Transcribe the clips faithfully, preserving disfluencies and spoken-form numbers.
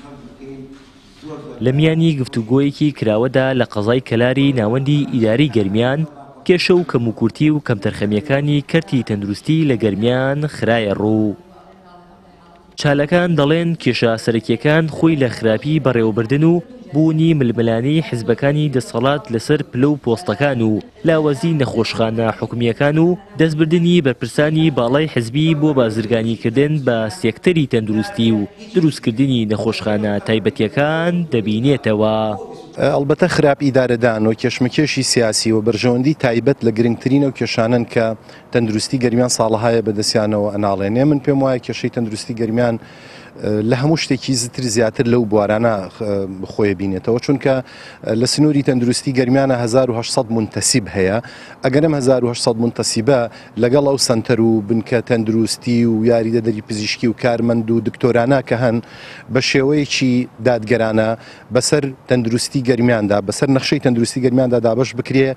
لە میانی گفتوگۆیەکی کراوەدا لە قەزای کەلاری ناوەندی ئیداری گەرمیان کێشە و کەموکورتی و کەمتەرخەمیەکانی کەرتی تەندروستی لە گەرمیان خرایە ڕوو. چالەکان دەڵێن کێشە سەرەکیەکان خۆی لە خراپی بەڕێوەبردن و بوونی ململانەی حیزبەکانی دەسەڵات لەسەر پلە و پۆستەکان و لاوەزی نەخۆشخانە حکومیەکان و دەستبردنی بەرپرسانی باڵای حیزبی بۆ بازرگانیکردن بە سێکتەری تەندروستی و دروستکردنی نەخۆشخانە تایبەتیەکان دەبینێتەوە. ئەلبەتە خراپ ئیدارەدان و کێشمەکێشی سیاسی و بەرژەوەندی تایبەت لە گرنگترینە و کێشانن کە تەندروستی گەرمیان ساڵەهایە بەدەستیانەوە ئەناڵێنێ. من پێم وایە کێشەی تەندروستی گەرمیان لە هەموو شتێکی زتر زیاتر لەو بوارانە خۆی بینێتەوە، چونکە لە سنووری تەندروستی گەرمیانە هەزار و هەشت سەد منتەسیب هەیە. ئەگەرم هەزار و هەشت سەد منتەسیبە لەگەڵ ئەو سنتەر و بنکە تەندروستی و یاریدەدەری پزیشکی و کارمەند و دکتۆرانە کە هەن بە شێوەیەکی دادگەرانە بەسەر تەندروستی گەرمیاندا بەسەر نەخشەی تەندروستی گەرمیاندا دابش بکرێ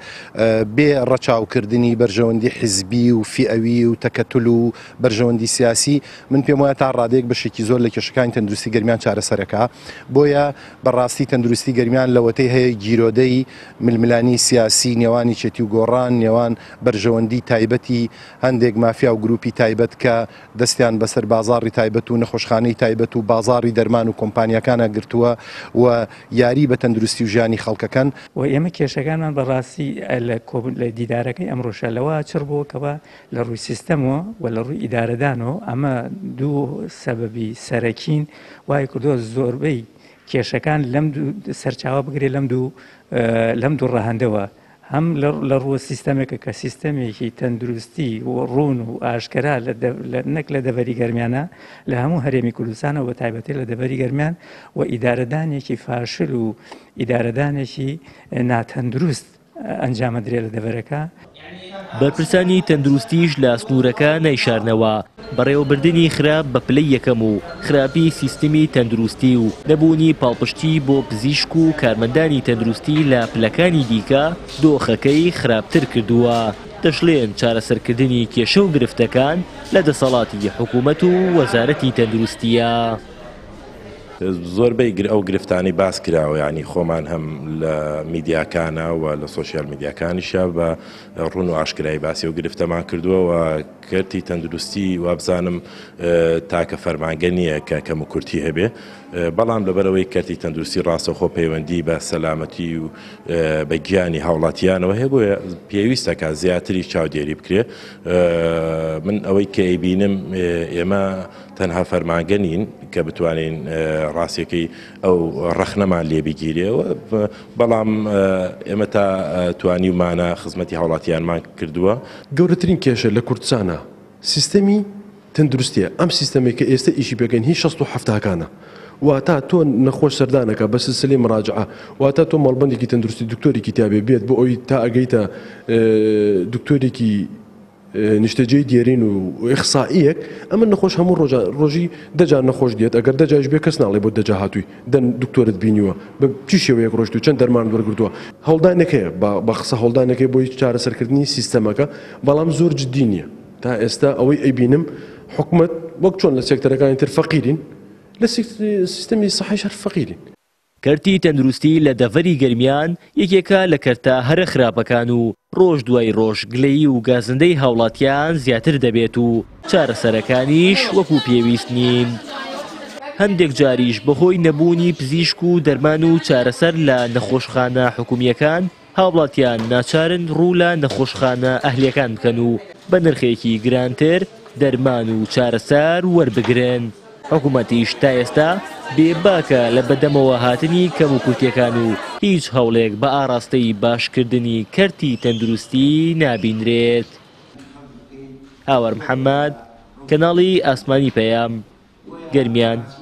بێ ڕەچاوکردنی بەرژەوەندی حیزبی و فیئەوی و تەکەتل و بەرژەوەندی سیاسی. من پێم وایە تا ڕادەیەک بەشێکی زۆر لە کێشەکانی تەندروستی گەرمیان چارەسەرەکە. بۆیە بەڕاستی تەندروستی گەرمیان لەوەتەی هەیە گیرۆدەی ململانی سیاسی نێوانی چێتی و گۆڕان نێوان بەرژەوەندی تایبەتی هەندێک مافیا و گروپی تایبەت کە دەستیان بەسەر بازاڕی تایبەت و نەخۆشخانەی تایبەت و بازاڕی دەرمان و کۆمپانیەکانە گرتووە و یاری بە تەندروستی و ژیانی خەڵکەکەن. و ئێمە کێشەکانمان بەڕاستی لە دیدارەکەی ئەمڕۆشە لەوە چڕ بووکەوە لە ڕووی سیستەمەوە و لە ڕووی ئیدارەدانەوە. ئەمە دوو سەبەبی سەرەکین وای کردووە زۆربەی کێشەکان لەم سەرچاوە بگرێ لەم دوو لەم دوو ڕەهەندەوە، هەم لە ڕووە سیستەمێکە کە سیستەمێکی تەندروستی و ڕوون و ئاشکرا نەک لە دەڤەری گەرمیانە لە هەموو هەرێمی کوردستانەوە بە تایبەتی لە دەڤەری گەرمیان و ئیدارەدانێکی فاشل و ئیدارەدانێکی ناتەندروست ئەنجامەدرێ لە دەڤەرەکە. بەرپرسانی تەندروستیش لە سنوورەکە نەیشارنەوە بەڕێوەبردننی خراپ بە پلەی یەکەم و خراپی سیستمی تەندروستی و نەبوونی پاڵپشتی بۆ پزیشک و کارمەندانی تەندروستی لە پلەکانی دیکە دۆخەکەی خراپتر کردووە. دەشڵێن چارەسەرکردنی کێشە و گرفتەکان لە دەسەڵاتی حکوومەت و وەزارەتی تەندروستیە. زۆربەی ئەو گرفتانی باس کراوە، ینی خۆمان هەم لە میدیاکانە و لە سۆسیال میدیاکانیشە بە ڕوون و ئاشکرایی باسی و گرفتەمان کردووە و کەرتی تەندروستی وابزانم تاکە فەرمانگە نییە کە کەم و کورتی هەبێ، بەڵام لەبەرەوەی کەرتی تەندروستی ڕاستەخۆ پەیوەندی بە سەلامەتی و بە گیانی هاوڵاتیانەوە هەیە، بۆیە پێویستەکە زیاتری چاودێری بکرێ. من ئەوەی کە ئەیبینم ئێمە تەنها فەرمانگە نین کە بتوانین ڕاستیەکەی ئەو ڕەخنەمان لێ بگیرێەوە، بەڵام ئێمە تا توانی ومانە خزمەتی هاوڵاتیانمان کردووە. گەورەترین کێشە لە کوردستانە سیستەمی تەندروستیە. ئەم سیستەمێک کە ئێستا ئیشی پێکەین هیچ شەست و هەفتاکانە، واتە تۆ نەخۆش سەردانەکە بە سلسلەی مراجعە، واتە تۆ مەڵبەندێکی تەندروستی دکتۆرێکی تابێ بێت بۆ ئەوی تا ئەگەیتە دکتۆرێکی نیشتەجێی دیێرین و ئیخسائیەک. ئەمە نەخۆش هەموو ڕۆژی دەجار نەخۆش دێت، ئەگەر دەجاش بێ کەس ناڵێ بۆ دەجا هاتووی دەن دکتۆرت بینیوە بە چی شێوەیەک ڕۆشت و چەند دەرمان وەرگرتووە. هەڵدانەکەیە بە قسە هەڵدانەکەی بۆی چارەسەرکردنی سیستەمەکە، بەڵام زۆر جددی نییە. تا ئێستا ئەوەی ئەیبینم حکوومەت وەک چۆن لە سێکتەرەکانی تر فەقیرین، لە سیستەمی سەحیش هەر فەقیرین. کەرتی تەندروستی لە دەڤەری گەرمیان یەکێکە لە کەرتە هەرە خراپەکان و ڕۆژ دوای ڕۆژ گلەیی و گازندەی هاوڵاتیان زیاتر دەبێت و چارەسەرەکانیش وەکو پێویست نین. هەندێک جاریش بەهۆی نەبوونی پزیشک و دەرمان و چارەسەر لە نەخۆشخانە حکومیەکان هاوڵاتیان ناچارن ڕوو لە نەخۆشخانە ئەهلیەکان بکەن و بە نرخێکی گرانتر دەرمان و چارەسەر وەربگرن. حکوومەتیش تا ئێستا بێباکە لە بەدەمەوە هاتنی کەم و کورتیەکان و هیچ هەوڵێک بە ئاراستەی باشکردنی کەرتی تەندروستی نابینرێت. هاوەر محەممەد، کەناڵی ئاسمانی پەیام، گەرمیان.